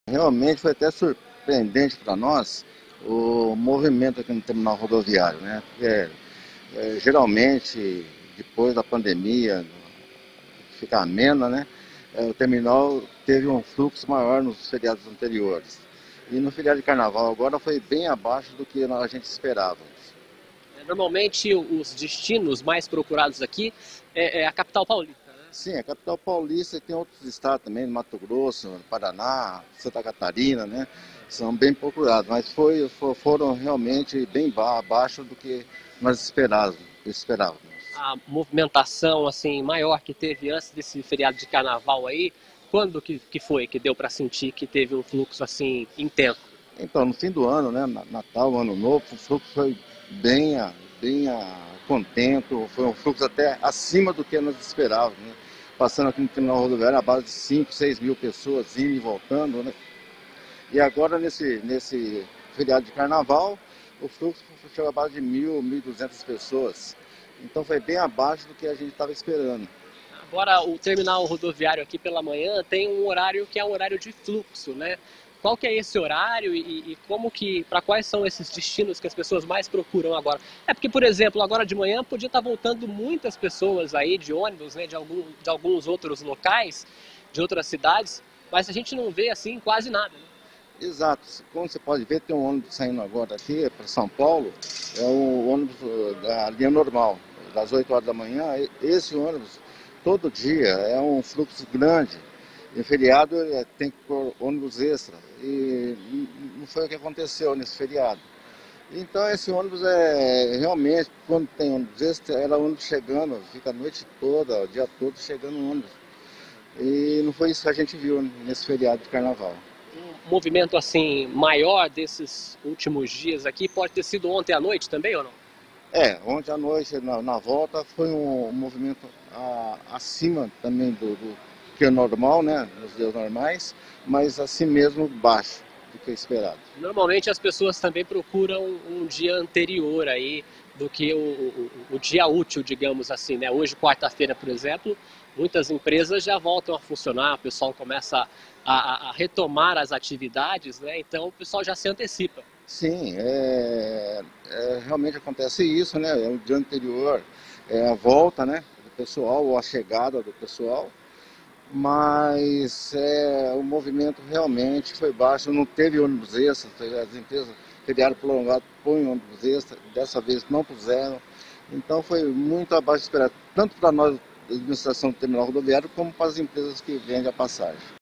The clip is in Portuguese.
Realmente foi até surpreendente para nós o movimento aqui no terminal rodoviário, né? Porque, geralmente, depois da pandemia, ficar amena, né? O terminal teve um fluxo maior nos feriados anteriores. E no feriado de carnaval agora foi bem abaixo do que a gente esperava. Normalmente, os destinos mais procurados aqui é a capital paulista, né? Sim, a capital paulista e tem outros estados também, no Mato Grosso, Paraná, Santa Catarina, né? São bem procurados, mas foram realmente bem abaixo do que nós esperávamos. A movimentação assim maior que teve antes desse feriado de carnaval aí, quando que foi que deu para sentir que teve um fluxo assim intenso? Então, no fim do ano, né, Natal, Ano Novo, o fluxo foi contento, foi um fluxo até acima do que nós esperávamos, né? Passando aqui no terminal rodoviário a base de 5, 6 mil pessoas indo e voltando, né? E agora, nesse feriado de carnaval, o fluxo chegou a base de 1.200 pessoas. Então foi bem abaixo do que a gente estava esperando. Agora o terminal rodoviário aqui pela manhã tem um horário que é um horário de fluxo, né? Qual que é esse horário e como que, para quais são esses destinos que as pessoas mais procuram agora? É porque, por exemplo, agora de manhã podia estar voltando muitas pessoas aí de ônibus, né, de alguns outros locais, de outras cidades, mas a gente não vê assim quase nada, né? Exato, como você pode ver, tem um ônibus saindo agora aqui para São Paulo, é o ônibus da linha normal, das 8 horas da manhã. Esse ônibus, todo dia, é um fluxo grande. Em feriado tem que pôr ônibus extra. E não foi o que aconteceu nesse feriado. Então esse ônibus realmente, quando tem ônibus extra, era ônibus chegando, fica a noite toda, o dia todo chegando ônibus. E não foi isso que a gente viu nesse feriado de carnaval. Um movimento assim maior desses últimos dias aqui pode ter sido ontem à noite também ou não? Ontem à noite, na volta, foi um movimento acima também do que é normal, né, nos dias normais, mas assim mesmo baixo do que é esperado. Normalmente as pessoas também procuram um dia anterior aí do que o dia útil, digamos assim, né? Hoje, quarta-feira, por exemplo, muitas empresas já voltam a funcionar, o pessoal começa a retomar as atividades, né? Então o pessoal já se antecipa. Sim, realmente acontece isso, né? É o dia anterior, é a volta, né, do pessoal, ou a chegada do pessoal, mas o movimento realmente foi baixo, não teve ônibus extra, as empresas feriado prolongado põem ônibus extra, dessa vez não puseram, então foi muito abaixo do esperado, tanto para nós, a administração do terminal rodoviário, como para as empresas que vendem a passagem.